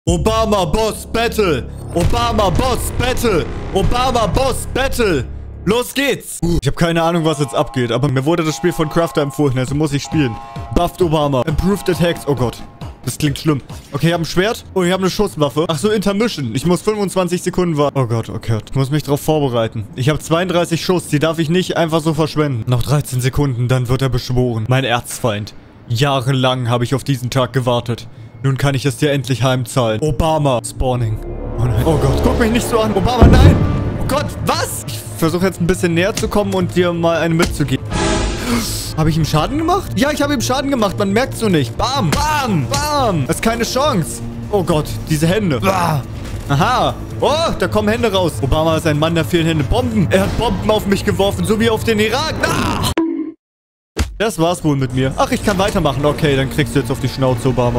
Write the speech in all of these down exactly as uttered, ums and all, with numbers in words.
Obama Boss Battle. Obama Boss Battle. Obama Boss Battle. Los geht's. Ich habe keine Ahnung, was jetzt abgeht, aber mir wurde das Spiel von Crafter empfohlen, also muss ich spielen. Buffed Obama. Improved Attacks. Oh Gott. Das klingt schlimm. Okay, ich habe ein Schwert. Oh, ich habe eine Schusswaffe. Ach so, Intermission. Ich muss fünfundzwanzig Sekunden warten. Oh Gott, okay. Ich muss mich darauf vorbereiten. Ich habe zweiunddreißig Schuss. Die darf ich nicht einfach so verschwenden. Noch dreizehn Sekunden, dann wird er beschworen. Mein Erzfeind. Jahrelang habe ich auf diesen Tag gewartet. Nun kann ich es dir endlich heimzahlen. Obama. Spawning. Oh nein. Oh Gott, guck mich nicht so an. Obama, nein. Oh Gott, was? Ich versuche jetzt ein bisschen näher zu kommen und dir mal eine mitzugeben. Habe ich ihm Schaden gemacht? Ja, ich habe ihm Schaden gemacht. Man merkt es so nicht. Bam, bam, bam. Das ist keine Chance. Oh Gott, diese Hände. Bah. Aha. Oh, da kommen Hände raus. Obama ist ein Mann der vielen Hände. Bomben. Er hat Bomben auf mich geworfen, so wie auf den Irak. Ah. Das war's wohl mit mir. Ach, ich kann weitermachen. Okay, dann kriegst du jetzt auf die Schnauze, Obama.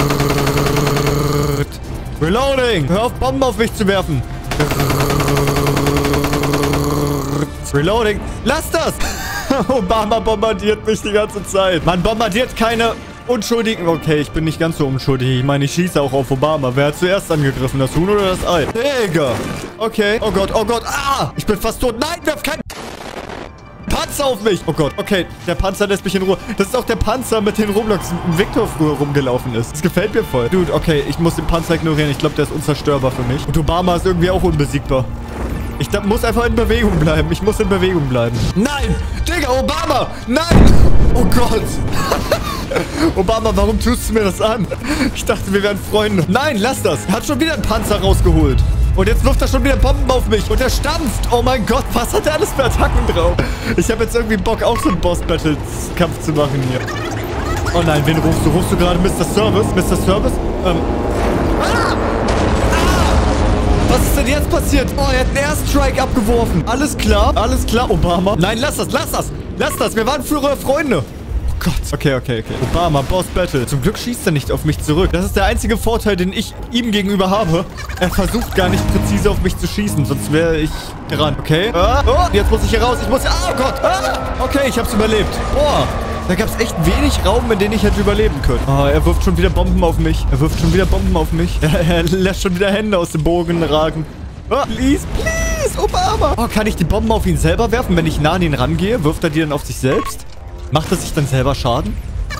Reloading. Hör auf, Bomben auf mich zu werfen. Reloading. Lass das. Obama bombardiert mich die ganze Zeit. Man bombardiert keine Unschuldigen. Okay, ich bin nicht ganz so unschuldig. Ich meine, ich schieße auch auf Obama. Wer hat zuerst angegriffen? Das Huhn oder das Ei? Digga. Okay. Oh Gott, oh Gott. Ah, ich bin fast tot. Nein, werf keinen Panzer auf mich. Oh Gott. Okay, der Panzer lässt mich in Ruhe. Das ist auch der Panzer, mit dem Roblox Victor früher rumgelaufen ist. Das gefällt mir voll. Dude, okay, ich muss den Panzer ignorieren. Ich glaube, der ist unzerstörbar für mich. Und Obama ist irgendwie auch unbesiegbar. Ich da, muss einfach in Bewegung bleiben. Ich muss in Bewegung bleiben. Nein! Digga, Obama! Nein! Oh Gott! Obama, warum tust du mir das an? Ich dachte, wir wären Freunde. Nein, lass das. Er hat schon wieder einen Panzer rausgeholt. Und jetzt wirft er schon wieder Bomben auf mich. Und er stampft. Oh mein Gott, was hat er alles für Attacken drauf? Ich habe jetzt irgendwie Bock, auch so einen Boss-Battles-Kampf zu machen hier. Oh nein, wen rufst du? Rufst du gerade Mister Service? Mister Service? Ähm... Ah! Was ist denn jetzt passiert? Oh, er hat einen Airstrike abgeworfen. Alles klar, alles klar, Obama. Nein, lass das, lass das, lass das. Wir waren frühere Freunde. Oh Gott. Okay, okay, okay. Obama, Boss Battle. Zum Glück schießt er nicht auf mich zurück. Das ist der einzige Vorteil, den ich ihm gegenüber habe. Er versucht gar nicht präzise auf mich zu schießen, sonst wäre ich dran. Okay. Ah, oh, jetzt muss ich hier raus. Ich muss... Oh Gott. Ah, okay, ich hab's überlebt. Boah. Da gab es echt wenig Raum, in den ich hätte überleben können. Oh, er wirft schon wieder Bomben auf mich. Er wirft schon wieder Bomben auf mich. Er, er lässt schon wieder Hände aus dem Bogen ragen. Oh, please, please, Obama. Oh, kann ich die Bomben auf ihn selber werfen, wenn ich nah an ihn rangehe? Wirft er die dann auf sich selbst? Macht er sich dann selber Schaden?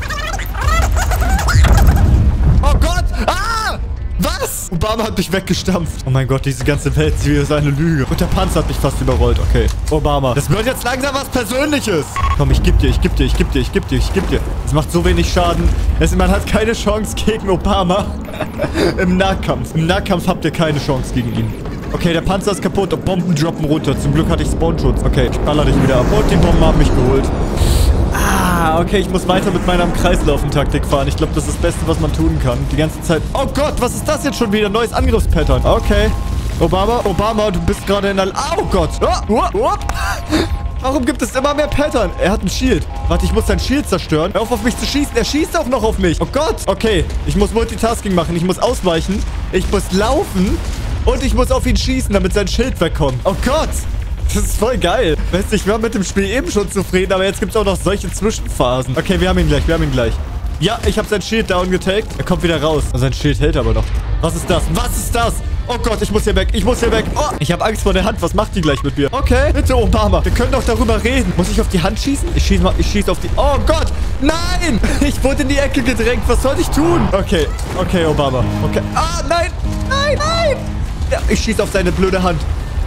Oh Gott! Ah! Was? Obama hat mich weggestampft. Oh mein Gott, diese ganze Welt ist eine Lüge. Und der Panzer hat mich fast überrollt. Okay. Obama. Das wird jetzt langsam was Persönliches. Komm, ich geb dir, ich geb dir, ich geb dir, ich geb dir, ich geb dir. Das macht so wenig Schaden. Es, man hat keine Chance gegen Obama. Im Nahkampf. Im Nahkampf habt ihr keine Chance gegen ihn. Okay, der Panzer ist kaputt und Bomben droppen runter. Zum Glück hatte ich Spawnschutz. Okay, ich baller dich wieder ab. Und die Bomben haben mich geholt. Ah, okay, ich muss weiter mit meiner Kreislaufen-Taktik fahren. Ich glaube, das ist das Beste, was man tun kann. Die ganze Zeit... Oh Gott, was ist das jetzt schon wieder? Neues Angriffspattern. Okay. Obama, Obama, du bist gerade in der... Oh Gott. Oh, oh, oh. Warum gibt es immer mehr Pattern? Er hat ein Shield. Warte, ich muss sein Shield zerstören. Hör auf, auf mich zu schießen. Er schießt auch noch auf mich. Oh Gott. Okay, ich muss Multitasking machen. Ich muss ausweichen. Ich muss laufen. Und ich muss auf ihn schießen, damit sein Schild wegkommt. Oh Gott. Das ist voll geil. Weißt du, ich war mit dem Spiel eben schon zufrieden, aber jetzt gibt es auch noch solche Zwischenphasen. Okay, wir haben ihn gleich, wir haben ihn gleich. Ja, ich habe sein Shield down getaggt. Er kommt wieder raus. Sein Shield hält aber noch. Was ist das? Was ist das? Oh Gott, ich muss hier weg. Ich muss hier weg. Oh, ich habe Angst vor der Hand. Was macht die gleich mit mir? Okay, bitte, Obama. Wir können doch darüber reden. Muss ich auf die Hand schießen? Ich schieße mal, ich schieße auf die... Oh Gott, nein! Ich wurde in die Ecke gedrängt. Was soll ich tun? Okay, okay, Obama. Okay. Ah, nein, nein, nein! Ja, ich schieße auf seine blöde Hand.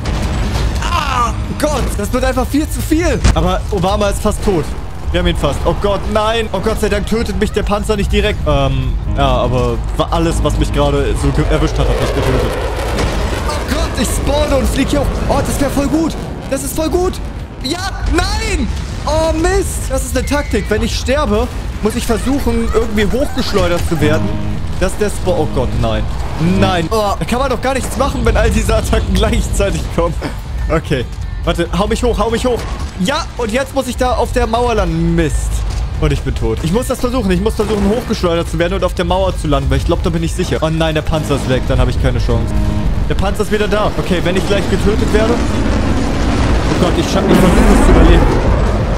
Ah, Gott, das wird einfach viel zu viel. Aber Obama ist fast tot. Wir haben ihn fast. Oh Gott, nein. Oh Gott sei Dank tötet mich der Panzer nicht direkt. Ähm, ja, aber alles, was mich gerade so erwischt hat, hat mich getötet. Oh Gott, ich spawne und fliege hier hoch. Oh, das wäre voll gut. Das ist voll gut. Ja, nein. Oh, Mist. Das ist eine Taktik. Wenn ich sterbe, muss ich versuchen, irgendwie hochgeschleudert zu werden. Dass der Spawn... Oh Gott, nein. Nein. Oh, da kann man doch gar nichts machen, wenn all diese Attacken gleichzeitig kommen. Okay. Warte, hau mich hoch, hau mich hoch. Ja, und jetzt muss ich da auf der Mauer landen. Mist. Und ich bin tot. Ich muss das versuchen. Ich muss versuchen, hochgeschleudert zu werden und auf der Mauer zu landen, weil ich glaube, da bin ich sicher. Oh nein, der Panzer ist weg. Dann habe ich keine Chance. Der Panzer ist wieder da. Okay, wenn ich gleich getötet werde... Oh Gott, ich, ich versuche es zu überleben. Oh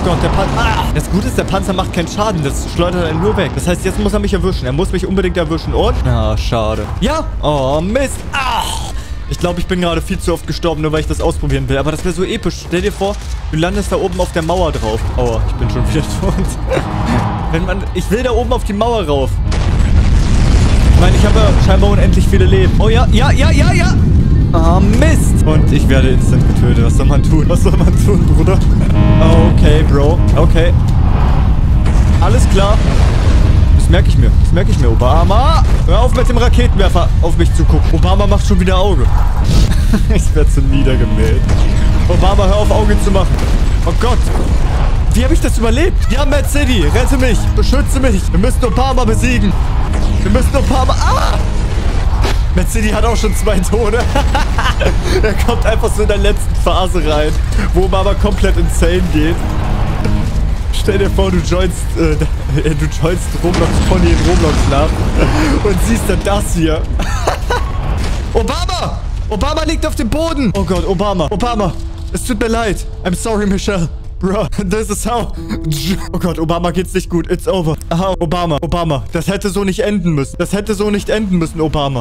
Gott, der Panzer... Ah! Das Gute ist, der Panzer macht keinen Schaden. Das schleudert einen nur weg. Das heißt, jetzt muss er mich erwischen. Er muss mich unbedingt erwischen. Und... Ah, schade. Ja. Oh, Mist. Ah! Ich glaube, ich bin gerade viel zu oft gestorben, nur weil ich das ausprobieren will. Aber das wäre so episch. Stell dir vor, du landest da oben auf der Mauer drauf. Aua, ich bin schon wieder tot. Wenn man... Ich will da oben auf die Mauer rauf. Ich meine, ich habe ja scheinbar unendlich viele Leben. Oh ja, ja, ja, ja, ja. Ah, Mist. Und ich werde instant getötet. Was soll man tun? Was soll man tun, Bruder? Okay, Bro. Okay. Alles klar. Das merke ich mir. Das merke ich mir. Obama, hör auf mit dem Raketenwerfer auf mich zu gucken. Obama macht schon wieder Auge. Ich werde so niedergemäht. Obama, hör auf, Auge zu machen. Oh Gott. Wie habe ich das überlebt? Ja, Mad City, rette mich. Beschütze mich. Wir müssen Obama besiegen. Wir müssen Obama... Ah! Mad City hat auch schon zwei Tode. Er kommt einfach so in der letzten Phase rein, wo Obama komplett insane geht. Stell dir vor, du joinst, äh, du joinst Roblox Pony in Roblox nach und siehst dann das hier. Obama! Obama liegt auf dem Boden! Oh Gott, Obama, Obama! Es tut mir leid. I'm sorry, Michelle. Bro, this is how... Oh Gott, Obama geht's nicht gut. It's over. Aha, Obama, Obama. Das hätte so nicht enden müssen. Das hätte so nicht enden müssen, Obama.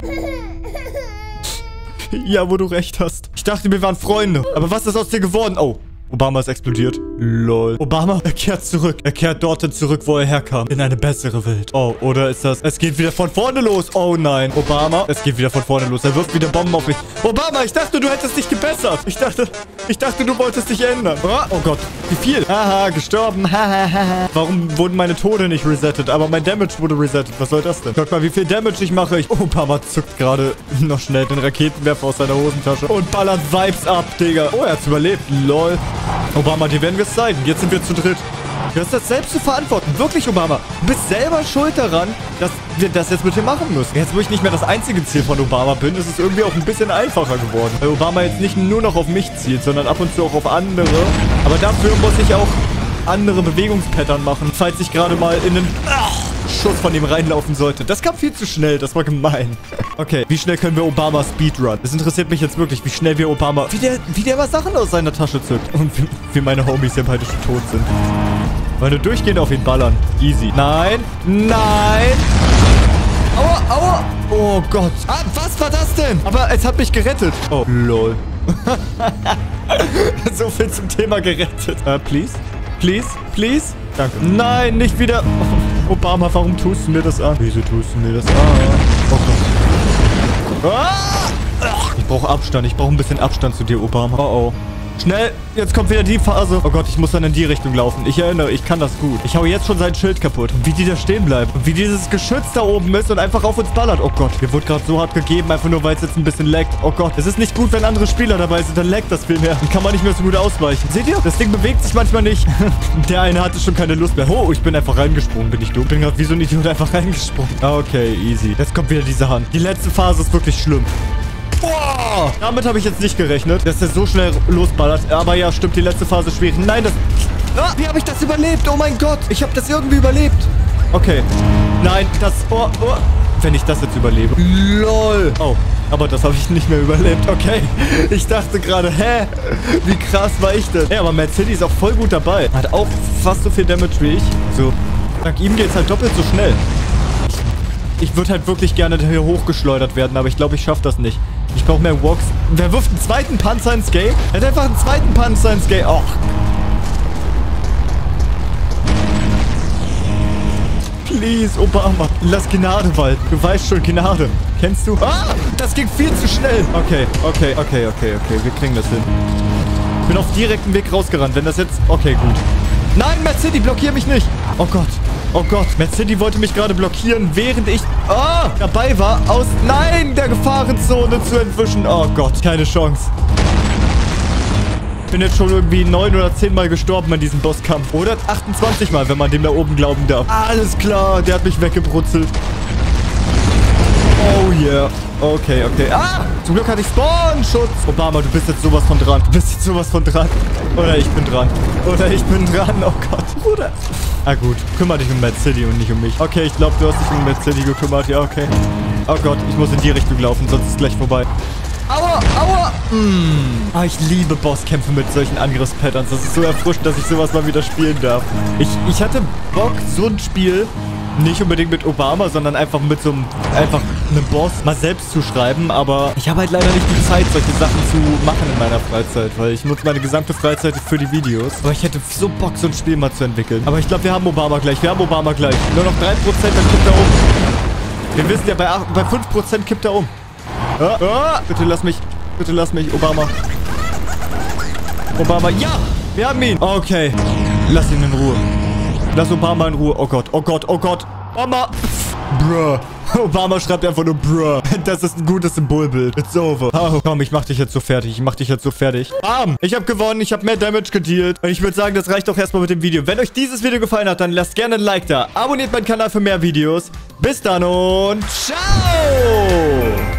Ja, wo du recht hast. Ich dachte, wir waren Freunde. Aber was ist aus dir geworden? Oh. Obama ist explodiert. Lol. Obama, er kehrt zurück. Er kehrt dorthin zurück, wo er herkam. In eine bessere Welt. Oh, oder ist das... Es geht wieder von vorne los. Oh nein. Obama, es geht wieder von vorne los. Er wirft wieder Bomben auf mich. Obama, ich dachte, du hättest dich gebessert. Ich dachte... Ich dachte, du wolltest dich ändern. Oh Gott. Wie viel? Haha, gestorben. Hahaha. Warum wurden meine Tode nicht resettet? Aber mein Damage wurde resettet. Was soll das denn? Guck mal, wie viel Damage ich mache. Ich... Obama zuckt gerade noch schnell den Raketenwerfer aus seiner Hosentasche. Und ballert Vibes ab, Digga. Oh, er hat's überlebt. Lol. Obama, dir werden wir es zeigen. Jetzt sind wir zu dritt. Du hast das selbst zu verantworten. Wirklich, Obama. Du bist selber schuld daran, dass wir das jetzt mit dir machen müssen. Jetzt, wo ich nicht mehr das einzige Ziel von Obama bin, ist es irgendwie auch ein bisschen einfacher geworden. Weil Obama jetzt nicht nur noch auf mich zielt, sondern ab und zu auch auf andere. Aber dafür muss ich auch andere Bewegungspattern machen, falls ich gerade mal in einen Ach, Schuss von ihm reinlaufen sollte. Das kam viel zu schnell. Das war gemein. Okay, wie schnell können wir Obama Speedrun? Das interessiert mich jetzt wirklich, wie schnell wir Obama... Wie der, wie der mal Sachen aus seiner Tasche zückt. Und wie, wie meine Homies hier beide schon tot sind. Weil du durchgehend auf ihn ballern. Easy. Nein. Nein. Aua, aua. Oh Gott. Ah, was war das denn? Aber es hat mich gerettet. Oh, lol. So viel zum Thema gerettet. Uh, please? Please? Please? Danke. Nein, nicht wieder... Oh, Obama, warum tust du mir das an? Wieso tust du mir das an? Oh Gott. Ah! Ich brauche Abstand. Ich brauche ein bisschen Abstand zu dir, Obama. Oh, oh. Schnell, jetzt kommt wieder die Phase. Oh Gott, ich muss dann in die Richtung laufen. Ich erinnere, ich kann das gut. Ich hau jetzt schon sein Schild kaputt. Und wie die da stehen bleibt. Und wie dieses Geschütz da oben ist und einfach auf uns ballert. Oh Gott, mir wurde gerade so hart gegeben, einfach nur, weil es jetzt ein bisschen laggt. Oh Gott, es ist nicht gut, wenn andere Spieler dabei sind. Dann laggt das viel mehr. Dann kann man nicht mehr so gut ausweichen. Seht ihr? Das Ding bewegt sich manchmal nicht. Der eine hatte schon keine Lust mehr. Oh, ich bin einfach reingesprungen. Bin ich dumm? Bin gerade wie so ein Idiot einfach reingesprungen. Okay, easy. Jetzt kommt wieder diese Hand. Die letzte Phase ist wirklich schlimm. Boah! Damit habe ich jetzt nicht gerechnet, dass er so schnell losballert. Aber ja, stimmt, die letzte Phase ist schwierig. Nein, das... Ah, wie habe ich das überlebt? Oh mein Gott, ich habe das irgendwie überlebt. Okay. Nein, das... Oh, oh. Wenn ich das jetzt überlebe. LOL. Oh, aber das habe ich nicht mehr überlebt. Okay. Ich dachte gerade, hä? Wie krass war ich denn? Ja, aber Mad City ist auch voll gut dabei. Hat auch fast so viel Damage wie ich. So. Dank ihm geht es halt doppelt so schnell. Ich würde halt wirklich gerne hier hochgeschleudert werden, aber ich glaube, ich schaffe das nicht. Ich brauche mehr Walks. Wer wirft einen zweiten Panzer ins Game? Er hat einfach einen zweiten Panzer ins Game. Och. Please, Obama. Lass Gnade walten. Du weißt schon, Gnade. Kennst du? Ah, das ging viel zu schnell. Okay, okay, okay, okay, okay. Wir kriegen das hin. Ich bin auf direktem Weg rausgerannt. Wenn das jetzt... Okay, gut. Nein, Mad City, blockier mich nicht. Oh Gott. Oh Gott. Mad City wollte mich gerade blockieren, während ich oh, dabei war, aus... Nein, der Gefahrenzone zu entwischen. Oh Gott, keine Chance. Ich bin jetzt schon irgendwie neun oder zehn Mal gestorben in diesem Bosskampf. Oder achtundzwanzig Mal, wenn man dem da oben glauben darf. Alles klar, der hat mich weggebrutzelt. Oh yeah. Okay, okay. Ah, zum Glück hatte ich Spawn-Schutz. Obama, du bist jetzt sowas von dran. Du bist jetzt sowas von dran. Oder ich bin dran. Oder ich bin dran. Oh Gott, Bruder. Ah gut, kümmere dich um Mad City und nicht um mich. Okay, ich glaube, du hast dich um Mad City gekümmert. Ja, okay. Oh Gott, ich muss in die Richtung laufen, sonst ist es gleich vorbei. Aua, aua. Mm. Ah, ich liebe Bosskämpfe mit solchen Angriffspatterns. Das ist so erfrischend, dass ich sowas mal wieder spielen darf. Ich, ich hatte Bock, so ein Spiel nicht unbedingt mit Obama, sondern einfach mit so einem, einfach einem Boss mal selbst zu schreiben. Aber ich habe halt leider nicht die Zeit, solche Sachen zu machen in meiner Freizeit, weil ich nutze meine gesamte Freizeit für die Videos. Aber ich hätte so Bock, so ein Spiel mal zu entwickeln. Aber ich glaube, wir haben Obama gleich. Wir haben Obama gleich. Nur noch drei Prozent, dann kippt er um. Wir wissen ja, bei, bei fünf Prozent kippt er um. Ah, ah, bitte lass mich. Bitte lass mich, Obama. Obama, ja! Wir haben ihn. Okay. Lass ihn in Ruhe. Lass Obama in Ruhe. Oh Gott, oh Gott, oh Gott. Obama. Bruh. Obama schreibt einfach nur bruh. Das ist ein gutes Symbolbild. It's over. Oh, komm, ich mach dich jetzt so fertig. Ich mach dich jetzt so fertig. Bam. Ich habe gewonnen. Ich habe mehr Damage gedealt. Und ich würde sagen, das reicht doch erstmal mit dem Video. Wenn euch dieses Video gefallen hat, dann lasst gerne ein Like da. Abonniert meinen Kanal für mehr Videos. Bis dann und ciao.